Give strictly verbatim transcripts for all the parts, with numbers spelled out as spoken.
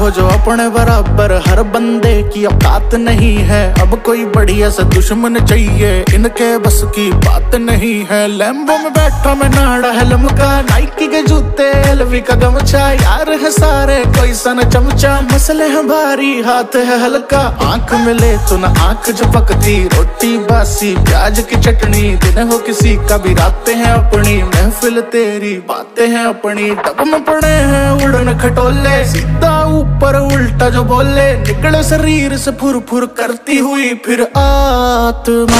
हो जो अपने बराबर, हर बंदे की औकात नहीं है। अब कोई बढ़िया सा दुश्मन चाहिए, इनके बस की बात नहीं है। लैम्बो में बैठा मैं नाड़ा है लमका, नाइकी के जूते एलवी का गमछा, यार है सारे कोई सन चमचा, मसले हैं भारी हाथ है हल्का। आंख मिले तो ना आंख झपकती, रोटी बासी प्याज की चटनी, दिन हो किसी का भी रातें हैं अपनी, महफिल तेरी बातें हैं अपनी। डब में पड़े हैं उड़न खटोले, सीधा ऊपर उल्टा जो बोले, निकले शरीर से फुर फुर करती हुई फिर आत्मा।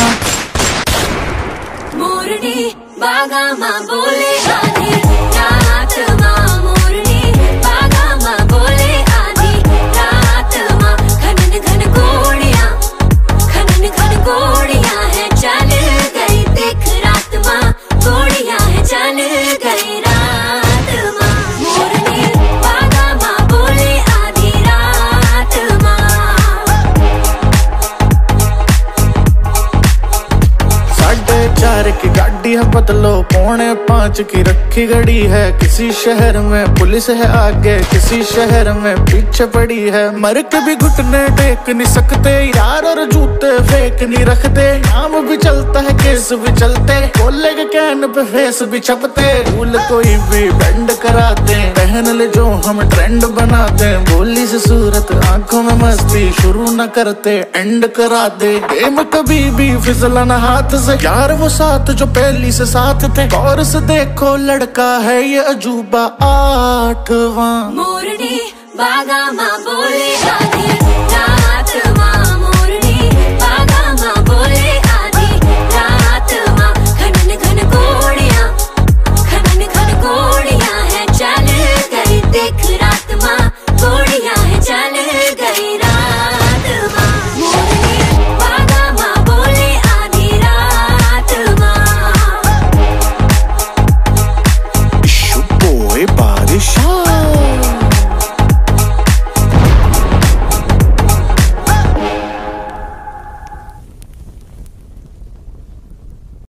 मोरनी बागा माँ बोले आधी रात माँ, मोरनी बागा माँ बोले आधी रात माँ। खनन घन घोड़ियाँ, खनन घन घोड़ियाँ है चल गई, देख रात माँ घोड़ियाँ है चल गई रात माँ। मोरनी बागा माँ बोले आधी रात माँ। साढ़े चार की गाड़ी है बदलो, पौने पाँच की रखी घड़ी है। किसी शहर में पुलिस है आगे, किसी शहर में पीछे पड़ी है। मर के भी घुटने टेक नहीं सकते यार, और जूते फेंक नहीं रखते। नाम भी चलता है केस भी चलते, बोले के कैन पे फेस भी छपते। भूल कोई भी बेंड कराते, पहन ले जो हम ट्रेंड बनाते। बोली से सूरत आंखों में मस्ती, शुरू न करते एंड करा दे। गेम कभी भी फिसला न हाथ से, यार वो साथ जो पहली से साथ थे। गौर से देखो लड़का है ये अजूबा आठवां। मोरनी बागा माँ बोले